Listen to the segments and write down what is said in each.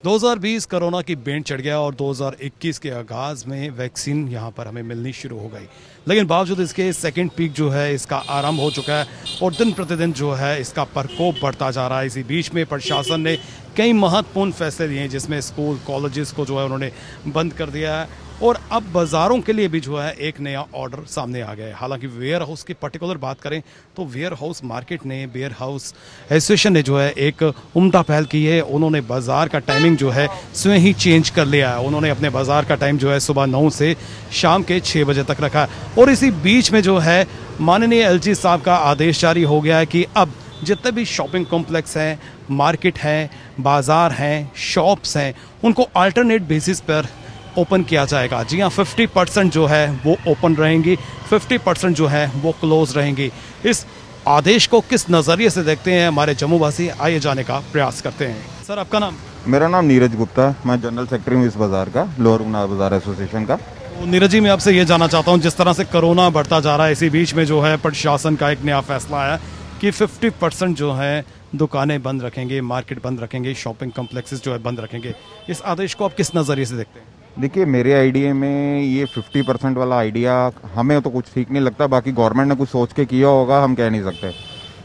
2020 corona की bent चढ़ गया और 2021 के आगाज में वैक्सीन यहाँ पर हमें मिलनी शुरू हो गई, लेकिन बावजूद इसके सेकंड पीक जो है इसका आरंभ हो चुका है और दिन प्रतिदिन जो है इसका प्रकोप बढ़ता जा रहा है। इसी बीच में प्रशासन ने कई महत्वपूर्ण फैसले लिए हैं, जिसमें स्कूल कॉलेजेस को जो है उन्होंने बंद कर दिया है और अब बाज़ारों के लिए भी जो है एक नया ऑर्डर सामने आ गया है। हालांकि वेयर हाउस की पर्टिकुलर बात करें तो वेयर हाउस मार्केट ने, वेयर हाउस एसोसिएशन ने जो है एक उम्दा पहल की है। उन्होंने बाज़ार का टाइमिंग जो है स्वयं ही चेंज कर लिया है। उन्होंने अपने बाज़ार का टाइम जो है सुबह 9 से शाम के 6 बजे तक रखा है और इसी बीच में जो है माननीय एलजी साहब का आदेश जारी हो गया है कि अब जितने भी शॉपिंग कॉम्प्लेक्स हैं, मार्केट हैं, बाज़ार हैं, शॉप्स हैं, उनको अल्टरनेट बेसिस पर ओपन किया जाएगा। जी हाँ, 50% जो है वो ओपन रहेंगी, 50% जो है वो क्लोज रहेंगी। इस आदेश को किस नज़रिए से देखते हैं हमारे जम्मू वासी, आइए जाने का प्रयास करते हैं। सर, आपका नाम? मेरा नाम नीरज गुप्ता है, मैं जनरल सेक्रेटरी हूँ इस बाज़ार का, लोअर उन्नाव बाज़ार एसोसिएशन का। तो नीरज जी, मैं आपसे ये जानना चाहता हूँ, जिस तरह से कोरोना बढ़ता जा रहा है, इसी बीच में जो है प्रशासन का एक नया फैसला आया कि 50% जो है दुकानें बंद रखेंगे, मार्केट बंद रखेंगे, शॉपिंग कॉम्प्लेक्सेस जो है बंद रखेंगे। इस आदेश को आप किस नज़रिए से देखते हैं? देखिए, मेरे आइडिया में ये 50% वाला आइडिया हमें तो कुछ ठीक नहीं लगता, बाकी गवर्नमेंट ने कुछ सोच के किया होगा, हम कह नहीं सकते।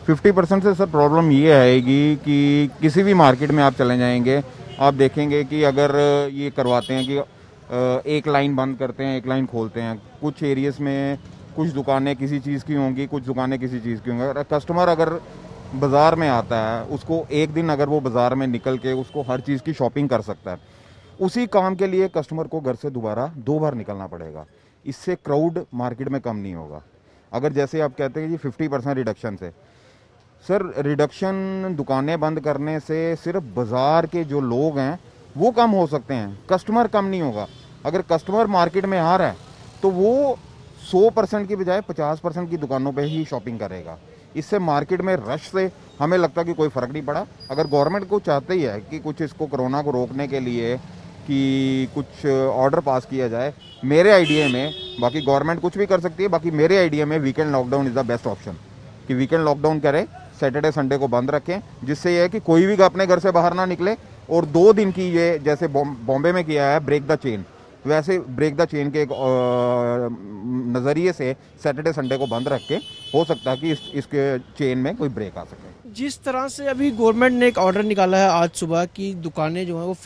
50% से सर प्रॉब्लम ये आएगी कि किसी भी मार्केट में आप चले जाएंगे, आप देखेंगे कि अगर ये करवाते हैं कि एक लाइन बंद करते हैं, एक लाइन खोलते हैं, कुछ एरियाज में कुछ दुकानें किसी चीज़ की होंगी, कुछ दुकानें किसी चीज़ की होंगी। कस्टमर अगर बाज़ार में आता है, उसको एक दिन अगर वो बाज़ार में निकल के उसको हर चीज़ की शॉपिंग कर सकता है, उसी काम के लिए कस्टमर को घर से दोबारा 2 बार निकलना पड़ेगा। इससे क्राउड मार्केट में कम नहीं होगा। अगर जैसे आप कहते हैं कि 50% रिडक्शन से, सर रिडक्शन दुकानें बंद करने से सिर्फ बाज़ार के जो लोग हैं वो कम हो सकते हैं, कस्टमर कम नहीं होगा। अगर कस्टमर मार्केट में आ रहा है तो वो 100% की बजाय 50% की दुकानों पे ही शॉपिंग करेगा। इससे मार्केट में रश से हमें लगता है कि कोई फ़र्क नहीं पड़ा। अगर गवर्नमेंट को चाहते ही है कि कुछ इसको कोरोना को रोकने के लिए कि कुछ ऑर्डर पास किया जाए, मेरे आइडिया में, बाकी गवर्नमेंट कुछ भी कर सकती है, बाकी मेरे आइडिया में weekend lockdown is the best option. कि वीकेंड लॉकडाउन करें, सैटरडे संडे को बंद रखें, जिससे ये है कि कोई भी अपने घर से बाहर ना निकले। और 2 दिन की ये, जैसे बॉम्बे में किया है ब्रेक द चेन, वैसे ब्रेक द चेन के एक नज़रिए से सैटरडे संडे को बंद रख के हो सकता है कि इसके चेन में कोई ब्रेक आ सके। जिस तरह से अभी गवर्नमेंट ने एक ऑर्डर निकाला है आज सुबह की दुकानें जो हैं वो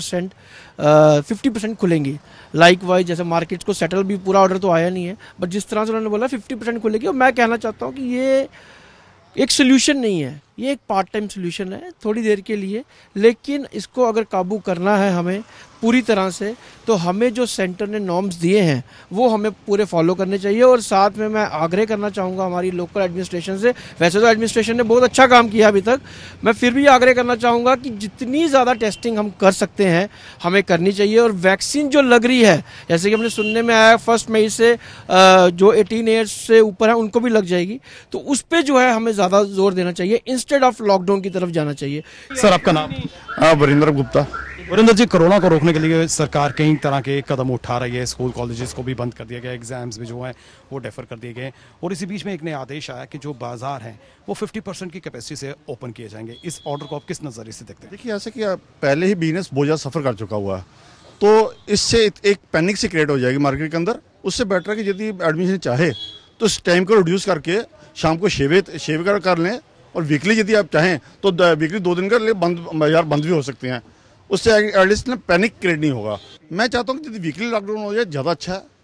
50% खुलेंगी। लाइक वाइज जैसे मार्केट्स को सेटल भी पूरा ऑर्डर तो आया नहीं है, बट जिस तरह से उन्होंने बोला 50% खुलेगी। और मैं कहना चाहता हूँ कि ये एक सोल्यूशन नहीं है, ये एक पार्ट टाइम सोल्यूशन है, थोड़ी देर के लिए। लेकिन इसको अगर काबू करना है हमें पूरी तरह से, तो हमें जो सेंटर ने नॉर्म्स दिए हैं वो हमें पूरे फॉलो करने चाहिए। और साथ में मैं आग्रह करना चाहूँगा हमारी लोकल एडमिनिस्ट्रेशन से, वैसे तो एडमिनिस्ट्रेशन ने बहुत अच्छा काम किया अभी तक, मैं फिर भी आग्रह करना चाहूँगा कि जितनी ज़्यादा टेस्टिंग हम कर सकते हैं हमें करनी चाहिए। और वैक्सीन जो लग रही है, जैसे कि हमने सुनने में आया 1 मई से जो 18 ईयर्स से ऊपर है उनको भी लग जाएगी, तो उस पर जो है हमें ज़्यादा जोर देना चाहिए, इंस्टेड ऑफ लॉकडाउन की तरफ जाना चाहिए। सर, आपका नाम? वरिंदर गुप्ता। वरिंदर जी, कोरोना को रोकने के लिए सरकार कई तरह के कदम उठा रही है। स्कूल कॉलेजेस को भी बंद कर दिया गया, एग्जाम्स भी जो हैं वो डेफर कर दिए गए और इसी बीच में एक नया आदेश आया कि जो बाजार हैं वो 50% की कैपेसिटी से ओपन किए जाएंगे। इस ऑर्डर को आप किस नज़रिए से देखते हैं? देखिए, ऐसे कि पहले ही बिजनेस बहुत ज़्यादा सफ़र कर चुका हुआ है, तो इससे एक पैनिक सी क्रिएट हो जाएगी मार्केट के अंदर। उससे बेटर है कि यदि एडमिशन चाहे तो इस टाइम को रिड्यूस करके शाम को शेव कर लें, और वीकली यदि आप चाहें तो वीकली 2 दिन का बाजार बंद भी हो सकते हैं। उससे एटलीस्ट ना पैनिक क्रिएट नहीं होगा। मैं चाहता हूँ कि यदि वीकली लॉकडाउन हो जाए ज़्यादा अच्छा है।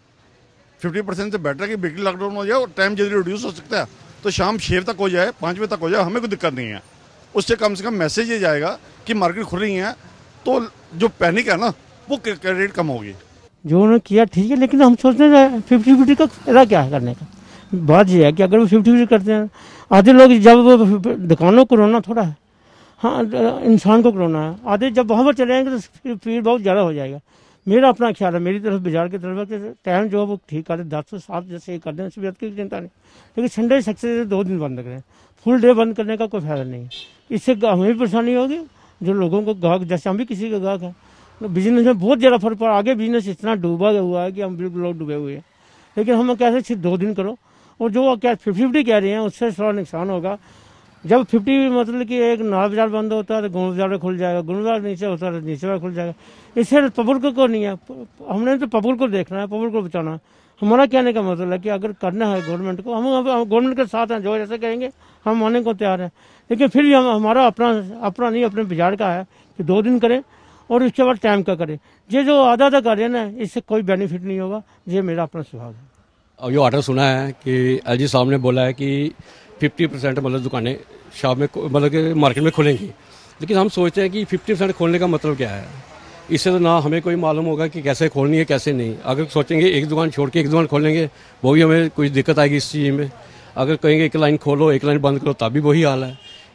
50% से बेटर है कि वीकली लॉकडाउन हो जाए और टाइम यदि रिड्यूस हो सकता है तो शाम 6 तक हो जाए, 5 बजे तक हो जाए, हमें कोई दिक्कत नहीं है। उससे कम से कम मैसेज ये जाएगा कि मार्केट खुल रही है, तो जो पैनिक है ना वो क्रिएट कम होगी। जो उन्होंने किया ठीक है, लेकिन हम सोचते हैं 50-50 का फायदा क्या है करने का। बात यह है कि अगर वो 50-50 करते हैं, आधे लोग जब दुकानों को कोरोना थोड़ा है, हाँ इंसान को कोरोना है, आधे जब वहाँ पर चले जाएंगे तो भीड़ बहुत ज़्यादा हो जाएगा। मेरा अपना ख्याल है, मेरी तरफ बाजार की तरफ है कि टाइम जो है वो ठीक कर दे, 10 से 7 जैसे कर दें, उसकी बात की चिंता नहीं। लेकिन संडे सक्सेस 2 दिन बंद करें, फुल डे बंद करने का कोई फायदा नहीं है। इससे हमें भी परेशानी होगी, जो लोगों को गाहक, जैसे हम भी किसी का गाहक है, तो बिजनेस में बहुत ज़्यादा फर्क पड़ा। आगे बिजनेस इतना डूबा हुआ है कि हम बिल्कुल लोग डूबे हुए हैं। लेकिन हम कैसे सिर्फ 2 दिन करो, और जो क्या 50-50 कह रहे हैं उससे थोड़ा नुकसान होगा। जब 50 मतलब कि एक नया बाजार बंद होता है तो गुण बाजार खुल जाएगा, गुण बाजार नीचे होता है तो नीचे बाजार खुल जाएगा। इससे पब्लिक को नहीं है, हमने तो पब्लिक को देखना है, पब्लिक को बचाना है। हमारा कहने का मतलब है कि अगर करना है गवर्नमेंट को, हम गवर्नमेंट के साथ हैं, जो जैसे कहेंगे हम मानने को तैयार हैं, लेकिन फिर भी हमारा अपना नहीं, अपने बाजार का है कि 2 दिन करें और उसके बाद टाइम का करें। ये जो आधा का कर रहे हैं ना, इससे कोई बेनिफिट नहीं होगा। ये मेरा अपना सुझाव है। अब ये ऑर्डर सुना है कि एलजी साहब ने बोला है कि 50% मतलब दुकानें शाम में मतलब कि मार्केट में खुलेंगी, लेकिन हम सोचते हैं कि 50% खोलने का मतलब क्या है। इससे तो ना हमें कोई मालूम होगा कि कैसे खोलनी है कैसे नहीं। अगर सोचेंगे एक दुकान छोड़ के एक दुकान खोलेंगे, वो भी हमें कुछ दिक्कत आएगी इस चीज़ में। अगर कहेंगे एक लाइन खोलो एक लाइन बंद करो, तब भी वही हाल है।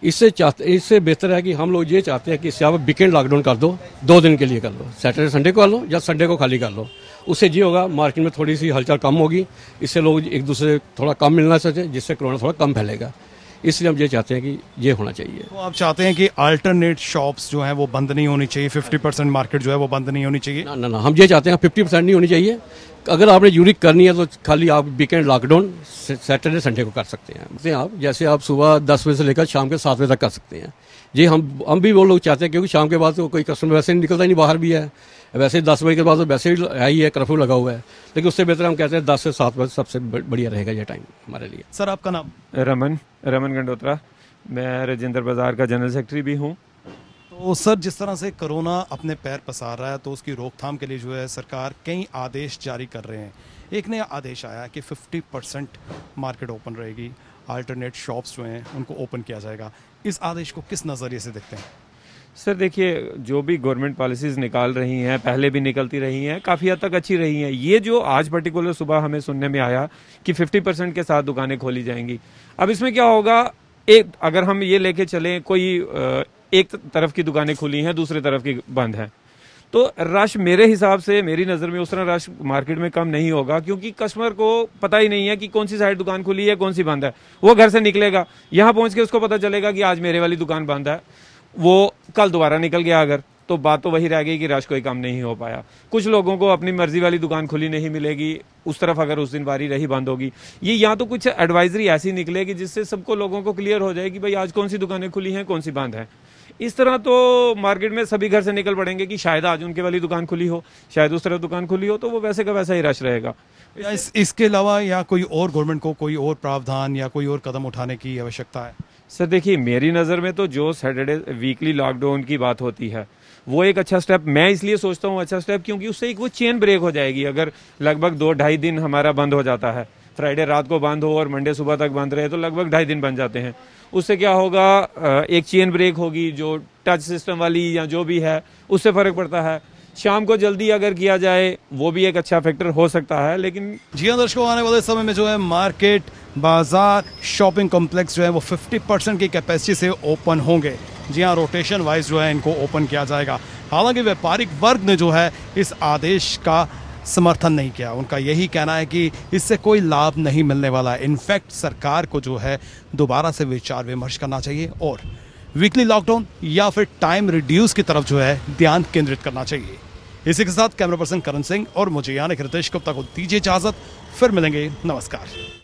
इससे बेहतर है कि हम लोग ये चाहते हैं कि इससे आप वीकेंड लॉकडाउन कर दो, 2 दिन के लिए कर लो, सैटरडे संडे को कर लो या संडे को खाली कर लो। उससे ये होगा मार्केट में थोड़ी सी हलचल कम होगी, इससे लोग एक दूसरे थोड़ा कम मिलना चाहिए, जिससे कोरोना थोड़ा कम फैलेगा। इसलिए हम ये चाहते हैं कि ये होना चाहिए। तो आप चाहते हैं कि अल्टरनेट शॉप्स जो हैं वो बंद नहीं होनी चाहिए, 50% मार्केट जो है वो बंद नहीं होनी चाहिए? ना, हम ये चाहते हैं 50% नहीं होनी चाहिए। अगर आपने यूनिक करनी है तो खाली आप वीकेंड लॉकडाउन सैटरडे संडे को कर सकते हैं। आप जैसे आप सुबह 10 बजे से लेकर शाम के 7 बजे तक कर सकते हैं। ये हम भी वो लोग चाहते हैं, क्योंकि शाम के बाद तो कोई कस्टमर वैसे नहीं निकलता, नहीं बाहर भी है, वैसे 10 बजे के बाद तो वैसे ही है ही है, कर्फ्यू लगा हुआ है। लेकिन उससे बेहतर हम कहते हैं 10 से 7 बजे सबसे बढ़िया रहेगा ये टाइम हमारे लिए। सर आपका नाम? रमन गंडोत्रा, मैं राजेंद्र बाजार का जनरल सेक्रेटरी भी हूँ। तो सर जिस तरह से कोरोना अपने पैर पसार रहा है, तो उसकी रोकथाम के लिए जो है सरकार कई आदेश जारी कर रहे हैं। एक नया आदेश आया कि 50% मार्केट ओपन रहेगी, अल्टरनेट शॉप्स जो हैं उनको ओपन किया जाएगा। इस आदेश को किस नज़रिए से देखते हैं? सर देखिए, जो भी गवर्नमेंट पॉलिसीज़ निकाल रही हैं, पहले भी निकलती रही हैं, काफ़ी हद तक अच्छी रही हैं। ये जो आज पर्टिकुलर सुबह हमें सुनने में आया कि 50% के साथ दुकानें खोली जाएंगी, अब इसमें क्या होगा, अगर हम ये लेके चलें कोई एक तरफ की दुकानें खुली हैं, दूसरी तरफ की बंद हैं, तो रश मेरे हिसाब से, मेरी नज़र में उस तरह रश मार्केट में कम नहीं होगा, क्योंकि कस्टमर को पता ही नहीं है कि कौन सी साइड दुकान खुली है कौन सी बंद है। वो घर से निकलेगा, यहाँ पहुँच के उसको पता चलेगा कि आज मेरे वाली दुकान बंद है, वो कल दोबारा निकल गया अगर, तो बात तो वही रह गई कि रश कोई कम नहीं हो पाया। कुछ लोगों को अपनी मर्जी वाली दुकान खुली नहीं मिलेगी, उस तरफ अगर उस दिन बारी रही बंद होगी। ये या तो कुछ एडवाइजरी ऐसी निकलेगी जिससे सबको लोगों को क्लियर हो जाए कि भाई आज कौन सी दुकानें खुली हैं कौन सी बंद हैं। इस तरह तो मार्केट में सभी घर से निकल पड़ेंगे कि शायद आज उनके वाली दुकान खुली हो, शायद उस तरफ दुकान खुली हो, तो वो वैसे का वैसा ही रश रहेगा। इसके अलावा या कोई और गवर्नमेंट को कोई और प्रावधान या कोई और कदम उठाने की आवश्यकता है? सर देखिए, मेरी नज़र में तो जो सैटरडे वीकली लॉकडाउन की बात होती है वो एक अच्छा स्टेप, मैं इसलिए सोचता हूँ अच्छा स्टेप, क्योंकि उससे एक वो चेन ब्रेक हो जाएगी। अगर लगभग 2-2.5 दिन हमारा बंद हो जाता है, फ्राइडे रात को बंद हो और मंडे सुबह तक बंद रहे, तो लगभग 2.5 दिन बन जाते हैं। उससे क्या होगा, एक चेन ब्रेक होगी, जो टच सिस्टम वाली या जो भी है उससे फ़र्क पड़ता है। शाम को जल्दी अगर किया जाए वो भी एक अच्छा फैक्टर हो सकता है। लेकिन जी हाँ दर्शकों, आने वाले समय में जो है मार्केट, बाजार, शॉपिंग कॉम्प्लेक्स जो है वो 50% की कैपेसिटी से ओपन होंगे। जी हाँ, रोटेशन वाइज जो है इनको ओपन किया जाएगा। हालांकि व्यापारिक वर्ग ने जो है इस आदेश का समर्थन नहीं किया। उनका यही कहना है कि इससे कोई लाभ नहीं मिलने वाला है। इनफैक्ट सरकार को जो है दोबारा से विचार विमर्श करना चाहिए और वीकली लॉकडाउन या फिर टाइम रिड्यूस की तरफ जो है ध्यान केंद्रित करना चाहिए। इसी के साथ कैमरा पर्सन करण सिंह और मुझे यानी रितेश गुप्ता को दीजिए इजाजत, फिर मिलेंगे, नमस्कार।